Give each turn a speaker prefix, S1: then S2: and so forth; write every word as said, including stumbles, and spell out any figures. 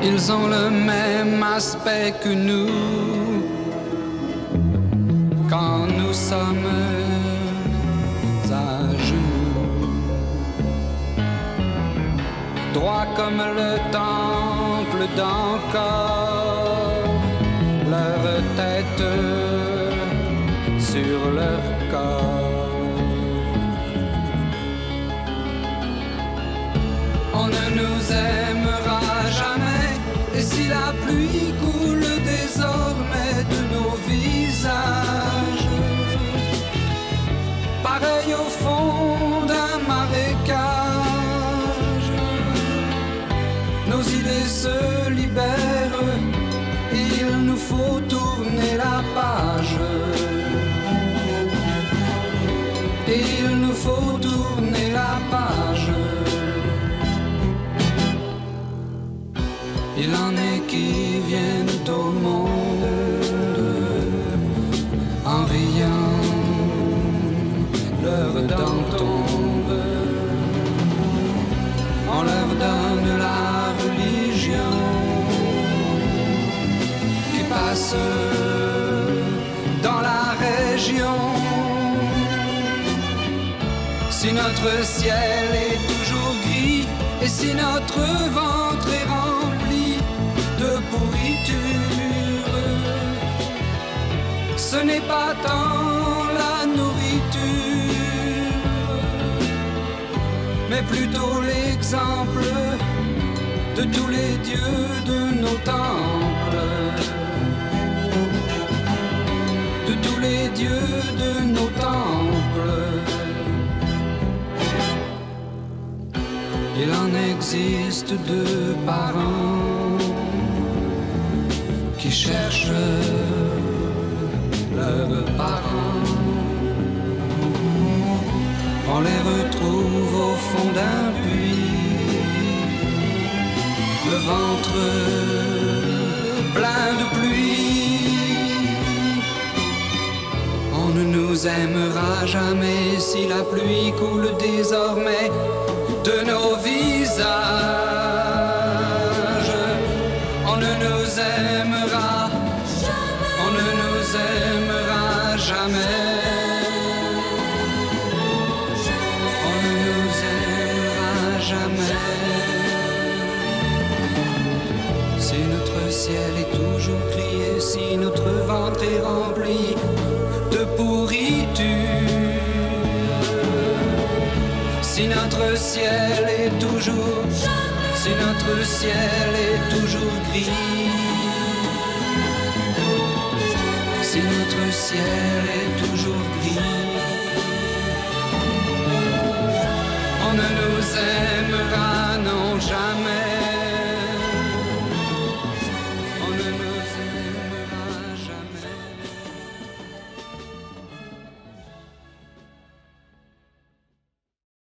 S1: Ils ont le même aspect que nous quand nous sommes à genoux, droit comme le temple d'Encor, leur tête sur leur corps. On ne nous aimera jamais, et si la pluie coule désormais de nos visages, pareil au fond d'un marécage, nos idées se libèrent, il nous faut tourner la page. Il nous faut tourner la page. Il en est qui viennent au monde en riant, leurs dents tombent, on leur donne la religion qui passe dans la région. Si notre ciel est toujours gris et si notre ventre est rempli de pourriture, ce n'est pas tant la nourriture, mais plutôt l'exemple de tous les dieux de nos temples, de tous les dieux de nos temples. Il en existe deux parents qui cherchent leurs parents. On les retrouve au fond d'un puits, le ventre plein de pluie. On ne nous aimera jamais si la pluie coule désormais de nos visages. On ne nous aimera, on ne nous aimera jamais. On ne nous aimera jamais. Si notre ciel est toujours crié, si notre ventre est rempli de pourriture, si notre ciel est toujours, si notre ciel est toujours gris, si notre ciel est toujours